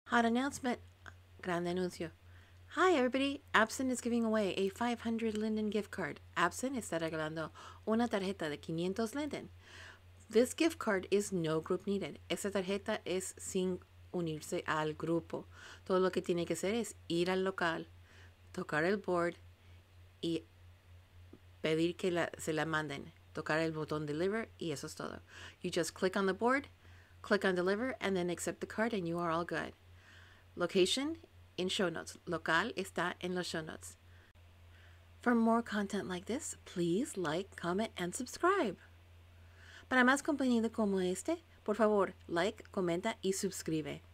Hot announcement. Grande anuncio. Hi everybody, Absen is giving away a 500 Linden gift card. Absen está regalando una tarjeta de 500 Linden. This gift card is no group needed. Esta tarjeta es sin unirse al grupo. Todo lo que tiene que hacer es ir al local, tocar el board y pedir que se la manden. Tocar el botón deliver y eso es todo. You just click on the board, click on deliver, and then accept the card and you are all good. Location in show notes. Local está en los show notes. For more content like this, please like, comment, and subscribe. Para más contenido como este, por favor, like, comenta y suscribe.